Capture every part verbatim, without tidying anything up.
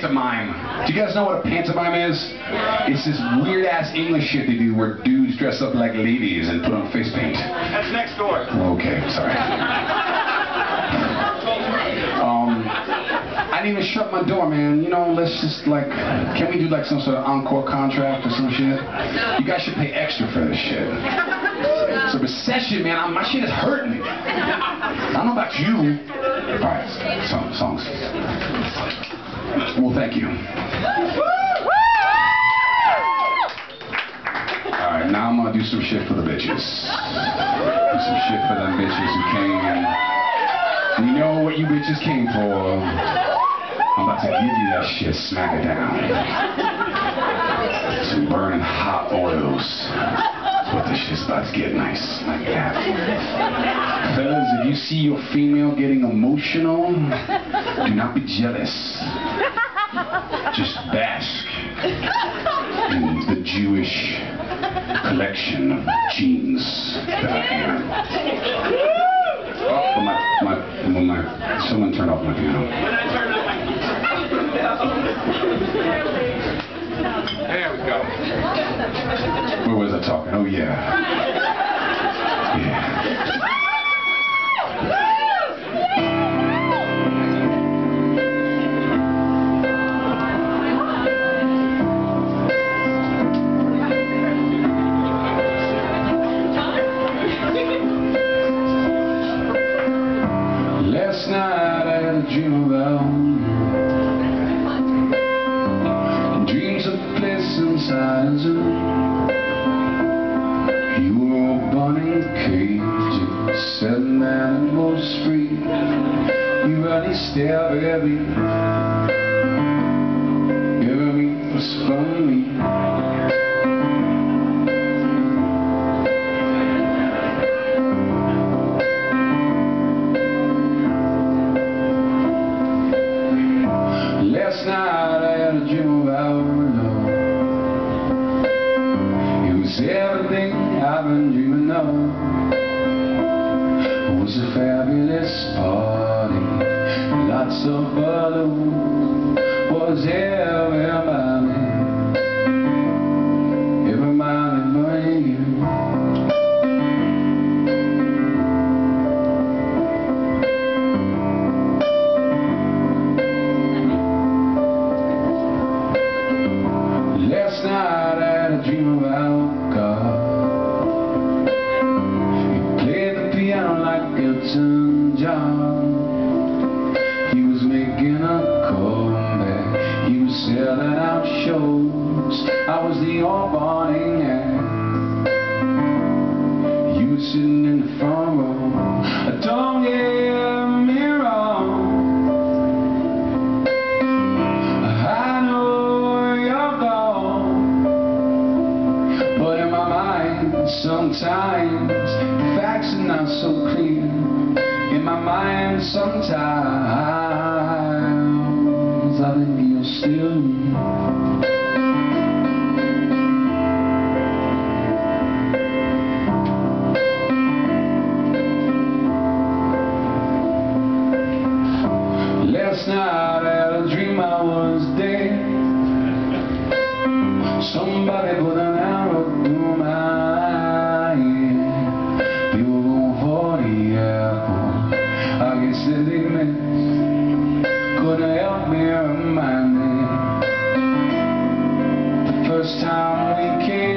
pantomime. Do you guys know what a pantomime is? It's this weird-ass English shit they do where dudes dress up like ladies and put on face paint. That's next door. Okay, sorry. um, I didn't even shut my door, man. You know, let's just like, can we do like some sort of encore contract or some shit? You guys should pay extra for this shit. It's a recession, man. I'm, my shit is hurting me. I don't know about you. All right, song, songs. Well, thank you. All right, now I'm gonna do some shit for the bitches. Do some shit for them bitches who came. You know what you bitches came for. I'm about to give you that shit, smack it down. Some burning hot oils. That's what this shit's about to get nice, like that. Fellas, if you see your female getting emotional, do not be jealous. Just bask in the Jewish collection of genes that I am. Oh, my, my, my, someone turn off my piano. There we go. Where was I talking? Oh, yeah. Yeah. Last night I had a dream about dreams of bliss inside a zoo. You were all born in a cage, seven animals free. You really stare, baby. Every was from me. Last night I had a dream about love. It was everything I've been dreaming of. It was a fabulous party, lots of balloons. Was everybody, everybody but you. Last night I had a dream about God. He played the piano like Elton John. He was making a comeback. He was selling out shows. I was the opening act. You were sitting in the front row. Don't get me wrong, I know you're gone, but in my mind sometimes the facts are not so clear. In my mind sometimes I think you're still Last night I had a dream I was dead. Somebody put an arrow through my head. They were going for the apple. I guess that they meant couldn't help me remind me the first time we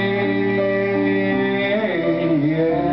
came, yeah.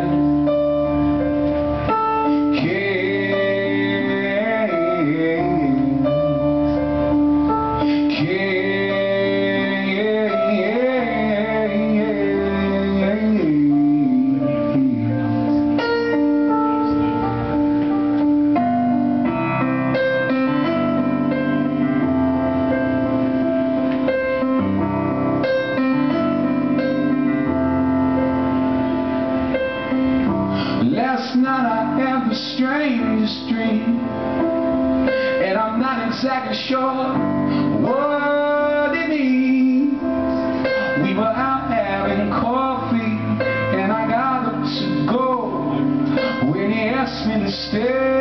Last night I had the strangest dream, and I'm not exactly sure what it means. We were out having coffee, and I got up to go when he asked me to stay.